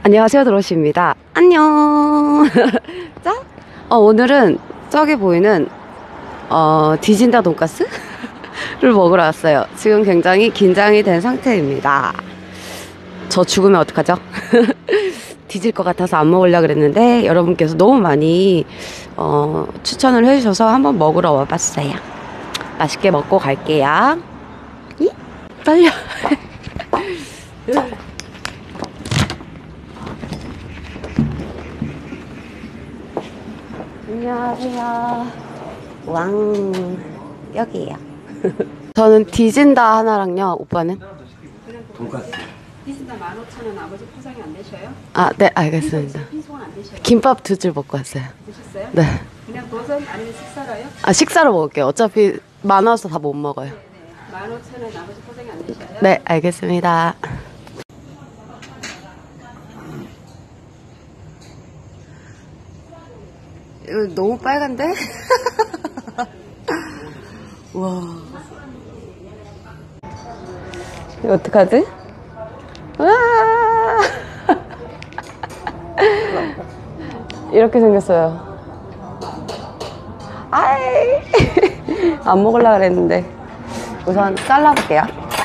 안녕하세요, 드로시입니다. 안녕. 자, 오늘은 저기 보이는 디진다 돈가스를 먹으러 왔어요. 지금 굉장히 긴장이 된 상태입니다. 저 죽으면 어떡하죠? 뒤질 것 같아서 안 먹으려고 그랬는데 여러분께서 너무 많이 추천을 해주셔서 한번 먹으러 와봤어요. 맛있게 먹고 갈게요. 이? 떨려. 안녕하세요. 왕 여기에요. 저는 디진다 하나랑요. 오빠는? 돈가스. 디진다 15,000원 아버지 포장이 안 되셔요? 아, 네, 알겠습니다. 피송은 안 되셔요? 김밥 2줄 먹고 왔어요. 드셨어요? 네. 그냥 도전 아니면 식사로요? 아, 식사로 먹을게요. 어차피 많아서 다 못 먹어요. 네. 15,000원 아버지 포장이 안 되셔요? 네, 알겠습니다. 이거 너무 빨간데? 와. 이거 어떡하지? 와. 이렇게 생겼어요. 아이. 안 먹으려고 그랬는데. 우선 잘라볼게요.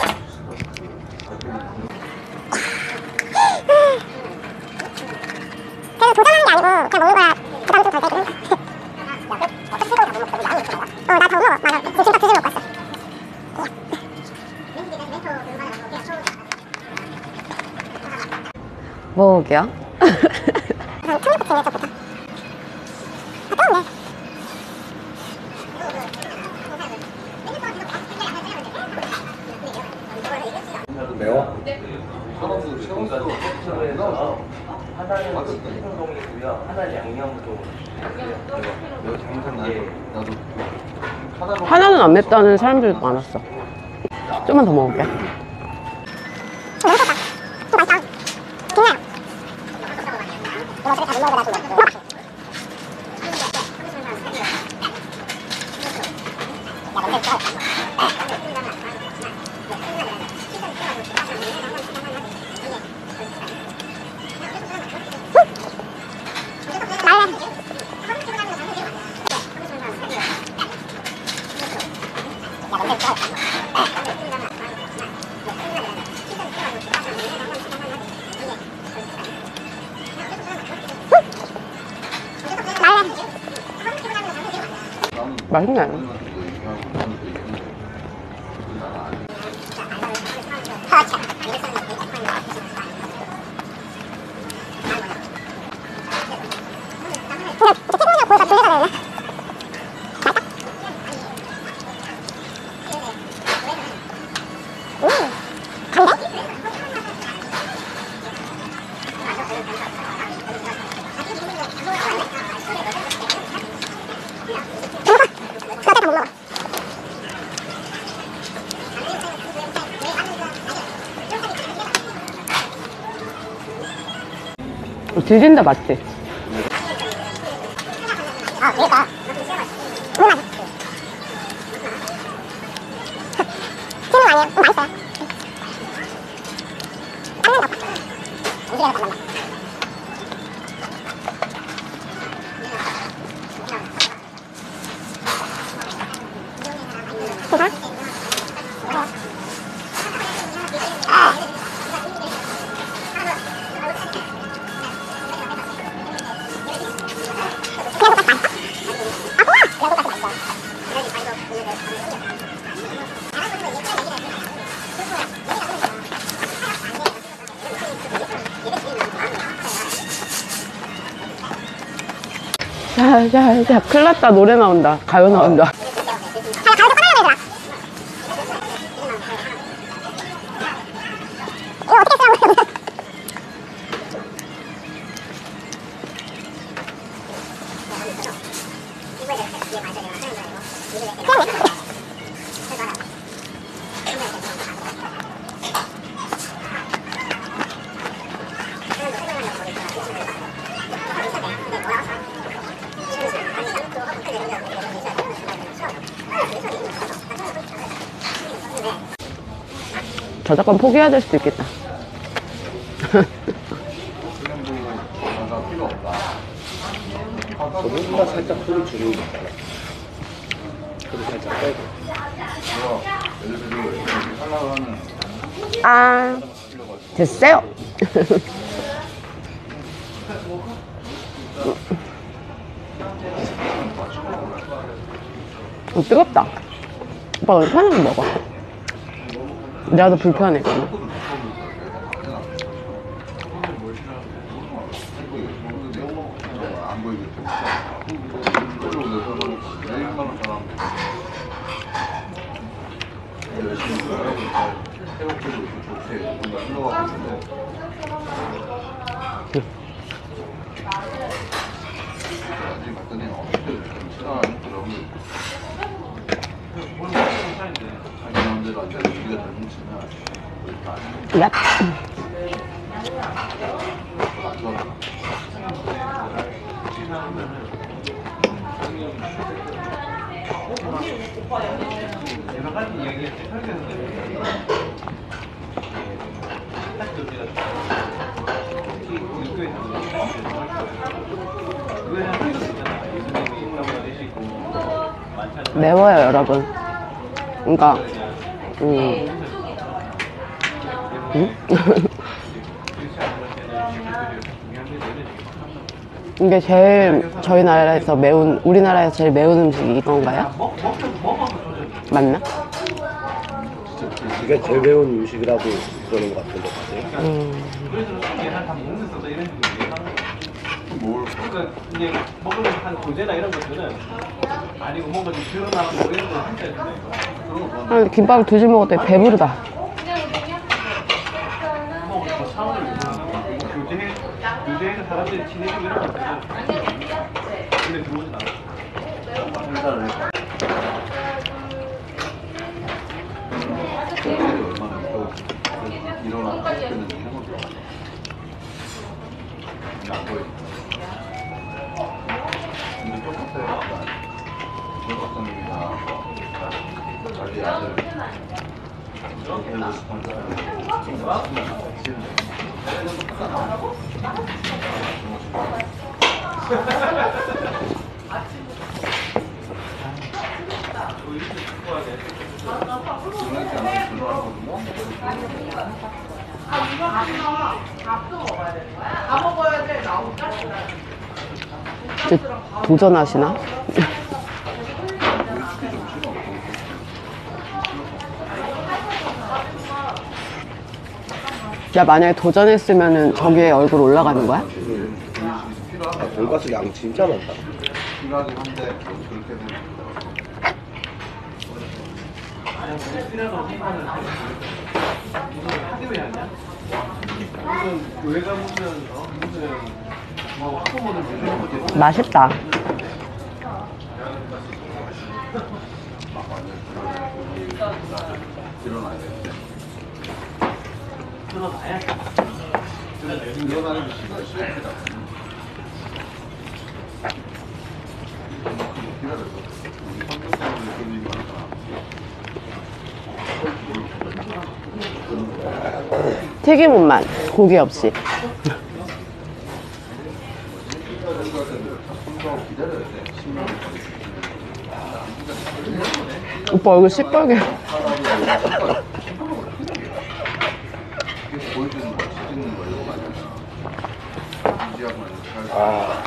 그래서 도전하는 게 아니고 그냥 먹는 거야. 부담이 좀 덜 되긴 해. 나 더 먹어. 맞아. 지금 진짜 드시러 먹고 왔어. 먹어볼게요. 그럼 청양고추 좀 좋다. 뜨겁네. 매워? 하나는 식품동이고요. 하나는 양념동. 여기 장산 나도. 하나는 안 맵다는 사람들도 많았어. 좀만 더 먹을게. 너무 좋다. 좀 맛있다. 괜찮아. 이거 어차피 다못 먹어도 나중에 먹어. 맛있네. 디진다 맞지? 아, 그러니까. 너무 맛있어. 튀는 거 아니에요? 맛있어요. 닦는다. 음식에서 닦는다. 괜찮아? 자, 큰일 났다. 노래 나온다. 가요 나온다. 저작권 포기해야 될 수도 있겠다. 저보다 살짝 소리 줄이는 거 있잖아. 소리 살짝 빼고. 아, 됐어요. 뜨겁다. 오빠 왜 편하게 먹어? 나도 불편해. 랩. 매워요, 여러분. 그러니까 이게 제일 저희 나라에서 매운, 우리나라에서 제일 매운 음식이 이건가요? 맞나? 이게 제일 매운 음식이라고 그러는 것 같은데, 다들. 그러니까 이제 먹으면 한 도제나 이런 것들은 아니고 뭔가 좀 드러나고 뭐 이런 거 진짜 있잖아요. 아, 김밥을 두 줄 먹었더니 배부르다. 뭐 상황을 교제해서 사람들이 친해지고 이런 것들은 근데 들어오진 않아. 도전하시나? 야, 만약에 도전했으면은 저기에 얼굴 올라가는 거야? 아, 돈가스 양 진짜 많다. 필요하긴 한데 그렇게 되면 무슨 교회 가보면 무슨 뭐 학부모들 모시는 거지. 맛있다. 일어나야 돼. 드러나야 일어나는 게 시간이다. 튀김옷만, 고기 없이. 오빠 얼굴 시뻘게. 보여주는 거, 찍는 거 이런 거 아니야? 유지하고 잘. 아.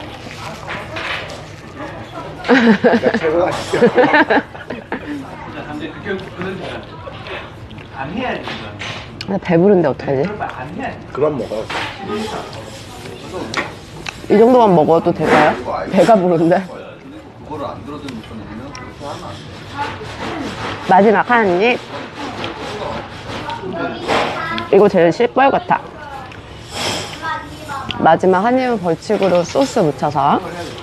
내가 최고가 진짜. 근데 그런 안 해야 돼. 나 배부른데 어떡하지? 안 해야 돼. 그만 먹어. 이 정도만 먹어도 될까요? 배가 부른데. 그거를 안 들어주는 분이면 그렇게 하면 안 돼. 마지막 한 입. 이거 제일 시뻘겋다. 마지막 한 입은 벌칙으로 소스 묻혀서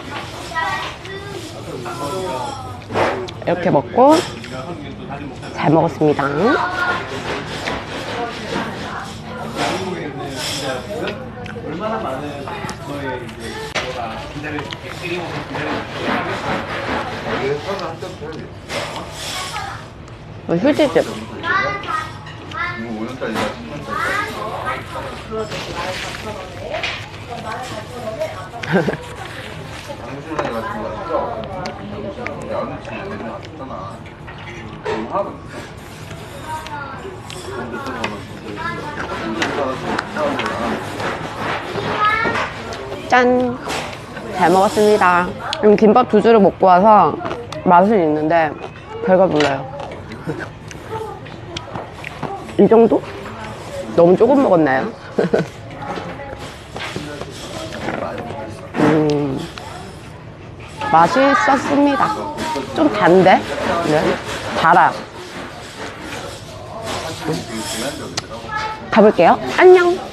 이렇게 먹고 잘 먹었습니다. 얼마나 많은 너의 이제 뭐가 기다려 기다리고 이게 사서 한점 해야지. 휴지집. 이거 5년짜리가 10년짜리. 당신이 같은 거 진짜 없거든. 야는 진짜 되게 많잖아. 너무 하나도 없어. 근데 또 보면 진짜 짠! 잘 먹었습니다. 김밥 2줄을 먹고 와서 맛은 있는데 배가 불러요. 이 정도? 너무 조금 먹었나요? 맛있었습니다. 좀 단데? 네. 달아요. 가볼게요. 안녕!